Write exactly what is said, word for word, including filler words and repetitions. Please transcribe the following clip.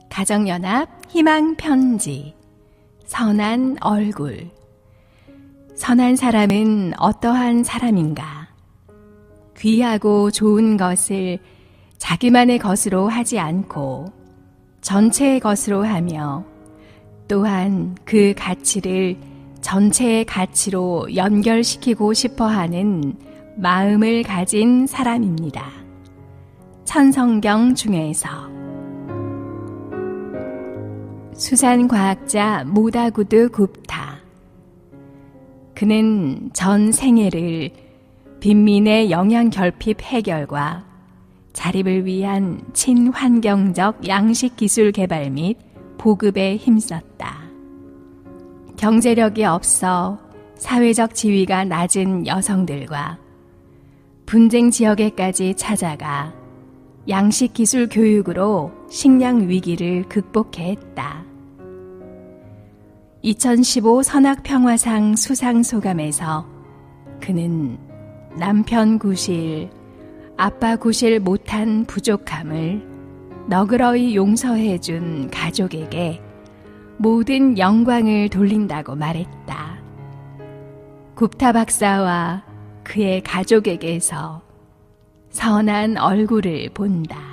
가정연합 희망편지. 선한 얼굴. 선한 사람은 어떠한 사람인가? 귀하고 좋은 것을 자기만의 것으로 하지 않고 전체의 것으로 하며 또한 그 가치를 전체의 가치로 연결시키고 싶어 하는 마음을 가진 사람입니다. 천성경 중에서. 수산과학자 모다구드 굽타. 그는 전 생애를 빈민의 영양결핍 해결과 자립을 위한 친환경적 양식기술 개발 및 보급에 힘썼다. 경제력이 없어 사회적 지위가 낮은 여성들과 분쟁 지역에까지 찾아가 양식기술 교육으로 식량 위기를 극복해 했다. 이천십오 선악평화상 수상소감에서 그는 남편 구실, 아빠 구실 못한 부족함을 너그러이 용서해준 가족에게 모든 영광을 돌린다고 말했다. 굽타 박사와 그의 가족에게서 선한 얼굴을 본다.